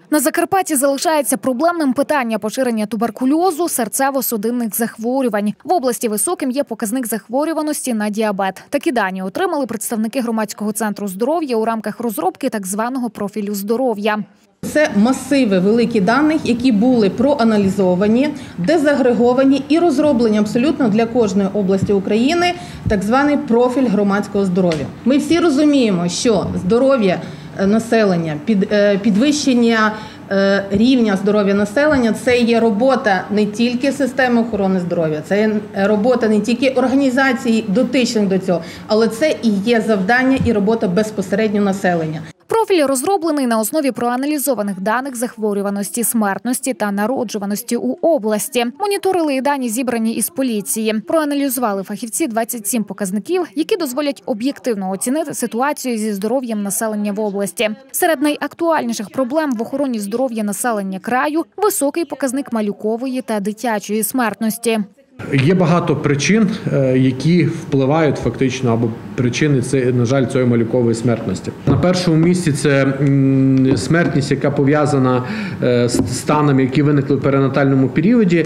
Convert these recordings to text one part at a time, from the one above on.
На Закарпатті залишається проблемним питання поширення туберкульозу, серцево-судинних захворювань. В області високим є показник захворюваності на діабет. Такі дані отримали представники громадського центру здоров'я у рамках розробки так званого профілю здоров'я. Це масиви великі даних, які були проаналізовані, дезагреговані і розроблені абсолютно для кожної області України так званий профіль громадського здоров'я. Ми всі розуміємо, що здоров'я населення, підвищення рівня здоров'я населення – це є робота не тільки системи охорони здоров'я, це є робота не тільки організацій, дотичних до цього, але це і є завдання і робота безпосередньо населення. Профіль розроблений на основі проаналізованих даних захворюваності, смертності та народжуваності у області. Моніторили і дані, зібрані із поліції. Проаналізували фахівці 27 показників, які дозволять об'єктивно оцінити ситуацію зі здоров'ям населення в області. Серед найактуальніших проблем в охороні здоров'я населення краю – високий показник малюкової та дитячої смертності. Є багато причин, які впливають фактично, або причини, на жаль, цієї малюкової смертності. На першому місці це смертність, яка пов'язана з станами, які виникли в перинатальному періоді.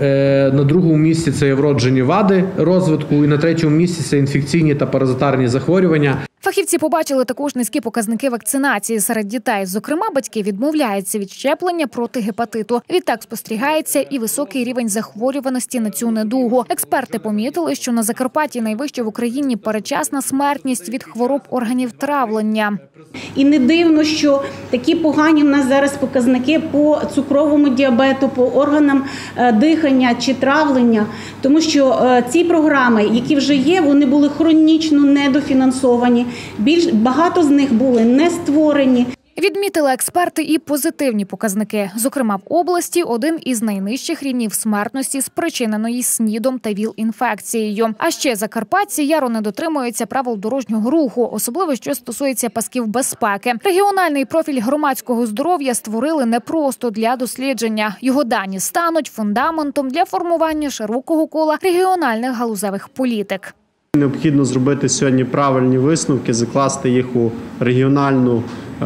На другому місці це є вроджені вади розвитку. І на третьому місці це інфекційні та паразитарні захворювання. Фахівці побачили також низькі показники вакцинації серед дітей. Зокрема, батьки відмовляються від щеплення проти гепатиту. Відтак спостерігається і високий рівень захворюваності на цю недугу. Експерти помітили, що на Закарпатті найвища в Україні передчасна смертність від хвороб органів травлення. І не дивно, що такі погані в нас зараз показники по цукровому діабету, по органам дихання чи травлення, тому що ці програми, які вже є, вони були хронічно недофінансовані. Багато з них були не створені. Відмітили експерти і позитивні показники. Зокрема, в області один із найнижчих рівнів смертності, спричиненої СНІДом та ВІЛ-інфекцією. А ще закарпатці яро не дотримуються правил дорожнього руху, особливо що стосується пасків безпеки. Регіональний профіль громадського здоров'я створили не просто для дослідження. Його дані стануть фундаментом для формування широкого кола регіональних галузевих політик. Необхідно зробити сьогодні правильні висновки, закласти їх у регіональну,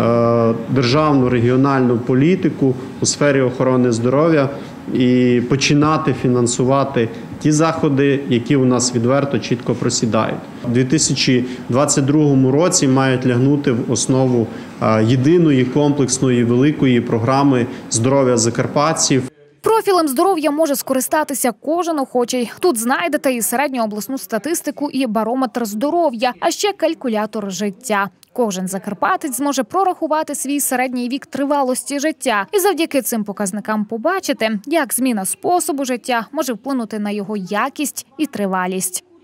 державну регіональну політику у сфері охорони здоров'я і починати фінансувати ті заходи, які у нас відверто чітко просідають. У 2022 році мають лягнути в основу єдиної комплексної великої програми здоров'я закарпатців. Профілем здоров'я може скористатися кожен охочий. Тут знайдете і середньообласну статистику, і барометр здоров'я, а ще калькулятор життя. Кожен закарпатець зможе прорахувати свій середній вік тривалості життя. І завдяки цим показникам побачити, як зміна способу життя може вплинути на його якість і тривалість.